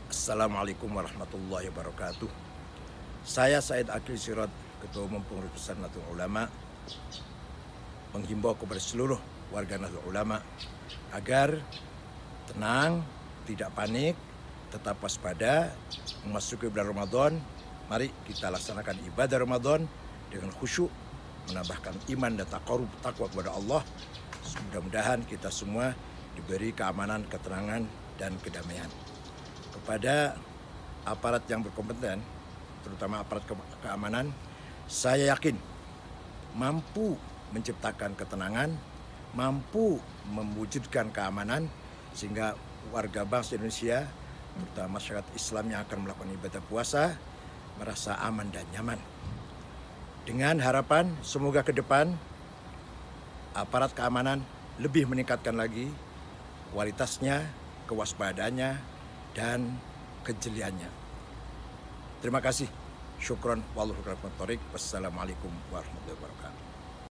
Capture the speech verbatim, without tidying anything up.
Assalamualaikum warahmatullahi wabarakatuh. Saya Said Akil Sirot, Ketua Umum Pengurus Besar Nahdlatul Ulama, menghimbau kepada seluruh warga Nahdlatul Ulama agar tenang, tidak panik, tetap waspada. Memasuki bulan Ramadan, mari kita laksanakan ibadah Ramadan dengan khusyuk, menambahkan iman dan taqarrub takwa kepada Allah. Mudah-mudahan kita semua diberi keamanan, ketenangan, dan kedamaian. Kepada aparat yang berkompeten, terutama aparat ke keamanan, saya yakin mampu menciptakan ketenangan, mampu mewujudkan keamanan, sehingga warga bangsa Indonesia, terutama masyarakat Islam yang akan melakukan ibadah puasa, merasa aman dan nyaman. Dengan harapan semoga ke depan aparat keamanan lebih meningkatkan lagi kualitasnya, kewaspadaannya, dan kejeliannya. Terima kasih. Syukron. Wassalamualaikum warahmatullahi wabarakatuh.